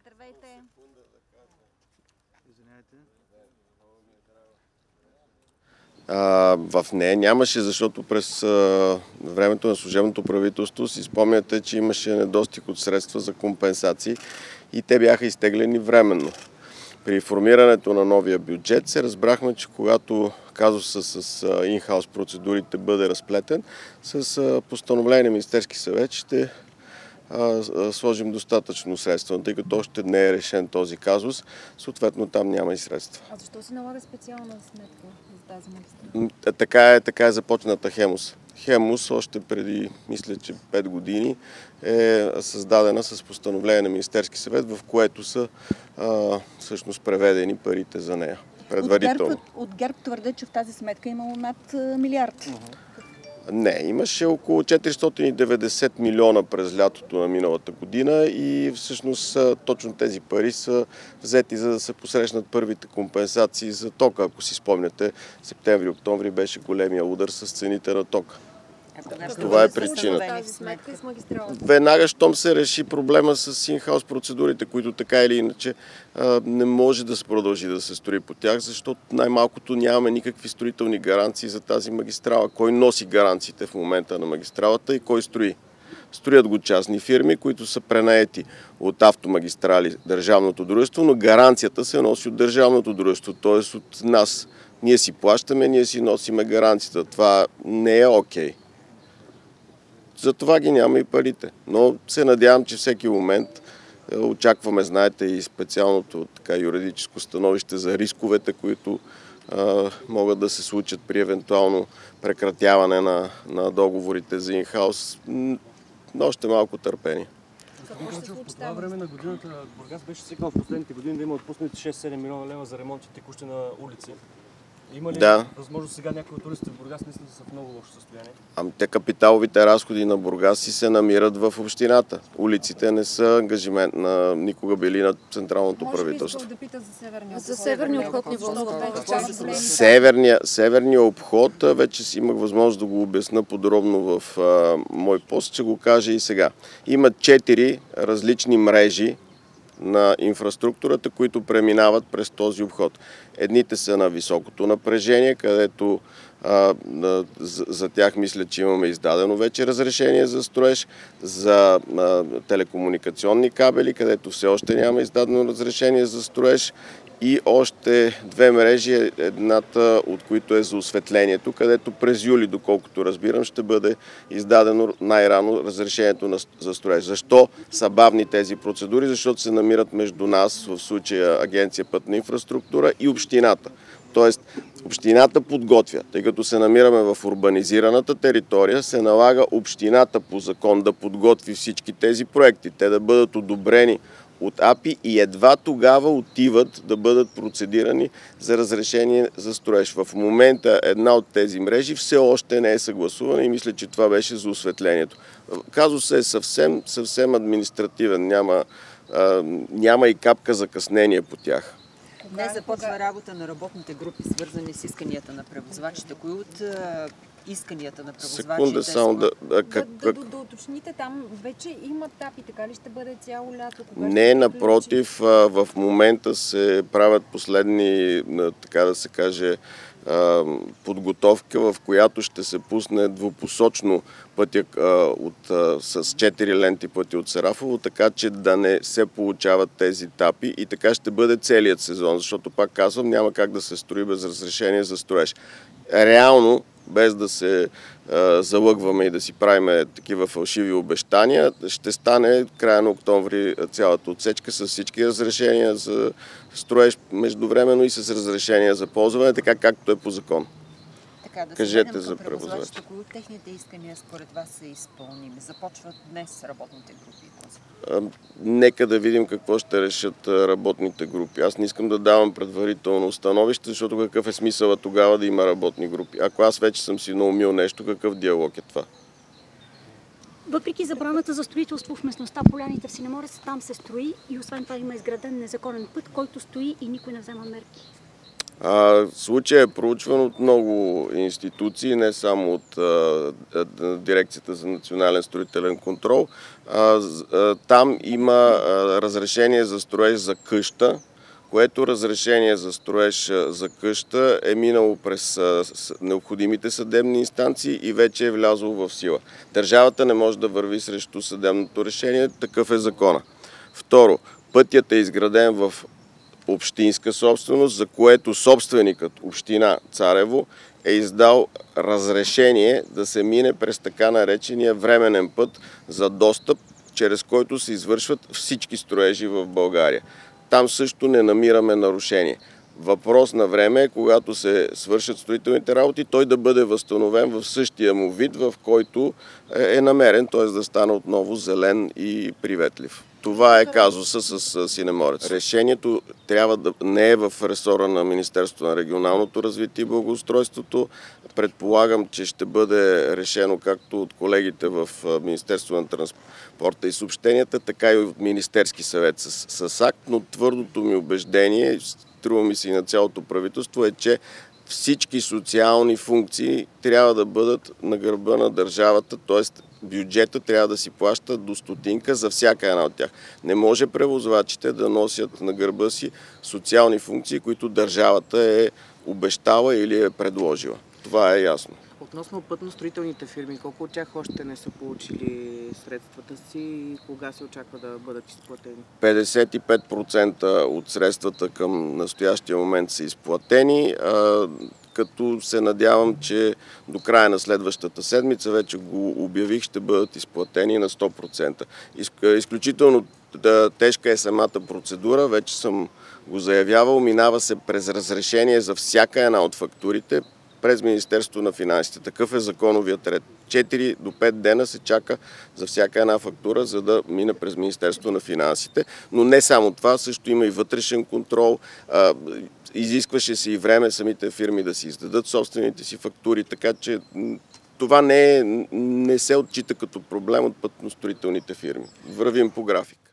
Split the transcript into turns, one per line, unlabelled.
Здравейте.
В нея нямаше, защото през времето на служебното правителство си спомняте, че имаше недостиг от средства за компенсации и те бяха изтеглени временно. При формирането на новия бюджет се разбрахме, че когато казуса с инхаус процедурите бъде разплетен, с постановление на Министерски съвет ще сложим достатъчно средства, тъй като още не е решен този казус, съответно там няма и средства.
А защо се налага специална сметка за тази магистрала?
Така е започната Хемус. Хемус още преди, мисля, че 5 години е създадена с постановление на Министерски съвет, в което са всъщност преведени парите за нея. Предварително.
От ГЕРБ твърдят, че в тази сметка имало над милиард.
Не, имаше около 490 милиона през лятото на миналата година и всъщност точно тези пари са взети, за да се посрещнат първите компенсации за тока. Ако си спомняте, септември-октомври беше големия удар с цените на тока. Това е причината. Веднага, щом се реши проблема с инхаус процедурите, които така или иначе не може да се продължи да се строи по тях, защото най-малкото нямаме никакви строителни гаранции за тази магистрала. Кой носи гаранциите в момента на магистралата и кой строи? Строят го частни фирми, които са пренаети от Автомагистрали, държавното дружество, но гаранцията се носи от държавното дружество, т.е. от нас. Ние си плащаме, ние си носиме гаранцията. Това не е окей. Затова ги няма и парите. Но се надявам, че всеки момент очакваме, знаете, и специалното юридическо становище за рисковете, които могат да се случат при евентуално прекратяване на договорите за инхаус. Още малко търпение.
По това време на годината Бургас беше свикнал в последните години да има отпуснати 6-7 милиона лева за ремонти текущи на улици. Има ли възможност сега някои от улиците в Бургас наистина са в много лошо състояние?
Те капиталовите разходи на Бургас си се намират в общината. Улиците не са ангажимент на никога били на централното правителство.
Може би да пита
за северния обход ни вълнува.
Северния обход, вече имах възможност да го обясна подробно в мой пост, ще го кажа и сега. Има 4 различни мрежи на инфраструктурата, които преминават през този обход. Едните са на високото напрежение, където за тях мисля, че имаме издадено вече разрешение за строеж, за телекомуникационни кабели, където все още няма издадено разрешение за строеж, и още 2 мрежи, едната от които е за осветлението, където през юли, доколкото разбирам, ще бъде издадено най-рано разрешението за строеж. Защо са бавни тези процедури? Защото се намират между нас, в случая Агенция Пътна инфраструктура, и общината. Тоест, общината подготвя, тъй като се намираме в урбанизираната територия, се налага общината по закон да подготви всички тези проекти, те да бъдат одобрени от АПИ и едва тогава отиват да бъдат процедирани за разрешение за строеж. В момента една от тези мрежи все още не е съгласувана и мисля, че това беше за осветлението. Казусът е съвсем административен, няма и капка закъснение по тях.
Днес започва работа на работните групи, свързани с исканията на превозвачите. Кои от исканията на превозвачите?
Да уточните, там вече има АПИ, така ли ще бъде цяло лято?
Не, напротив, в момента се правят последни, така да се каже, подготовка, в която ще се пусне двупосочно пътя с 4 ленти пътя от Сарафово, така че да не се получават тези тапи и така ще бъде целият сезон, защото пак казвам, няма как да се строи без разрешение за строеж. Реално, без да се залъгваме и да си правиме такива фалшиви обещания, ще стане края на октомври цялата отсечка с всички разрешения за строеж междувременно и с разрешения за ползване, така както е по закон. Кажете за превозвачите.
Кои от техните искания според вас са изпълними? Започват днес работните групи.
Нека да видим какво ще решат работните групи. Аз не искам да давам предварително становище, защото какъв е смисъла тогава да има работни групи? Ако аз вече съм си наумил нещо, какъв диалог е това?
Въпреки забраната за строителство в местността Поляните в Синеморец, там се строи и освен това има изграден незаконен път, който стои и никой не взема мерки.
Случай е проучван от много институции, не само от Дирекцията за национален строителен контрол. Там има разрешение за строеж за къща, което разрешение за строеж за къща е минало през необходимите съдебни инстанции и вече е влязло в сила. Държавата не може да върви срещу съдебното решение, такъв е закона. Второ, пътят е изграден в общинска собственост, за което собственикът, община Царево, е издал разрешение да се мине през така наречения временен път за достъп, чрез който се извършват всички строежи в България. Там също не намираме нарушение. Въпрос на време е, когато се свършат строителните работи, той да бъде възстановен в същия му вид, в който е намерен, т.е. да стане отново зелен и приветлив. Това е казуса с Синеморец. Решението трябва да не е в ресора на Министерството на регионалното развитие и благоустройството. Предполагам, че ще бъде решено както от колегите в Министерството на транспорта и съобщенията, така и от Министерски съвет с акт, но твърдото ми убеждение, струва ми се и на цялото правителство, е, че всички социални функции трябва да бъдат на гърба на държавата, т.е. бюджета трябва да си плаща до стотинка за всяка една от тях. Не може превозвачите да носят на гърба си социални функции, които държавата е обещала или е предложила. Това е ясно.
Относно пътно-строителните фирми, колко от тях още не са получили средствата си и кога се очаква да бъдат изплатени?
55% от средствата към настоящия момент са изплатени, като се надявам, че до края на следващата седмица, вече го обявих, ще бъдат изплатени на 100%. Изключително тежка е самата процедура, вече съм го заявявал, минава се през разрешение за всяка една от фактурите, през Министерството на финансите. Такъв е законовият ред. 4 до 5 дена се чака за всяка една фактура, за да мине през Министерството на финансите. Но не само това, също има и вътрешен контрол. Изискваше се и време самите фирми да си издадат собствените си фактури, така че това не се отчита като проблем от пътностроителните фирми. Вървим по график.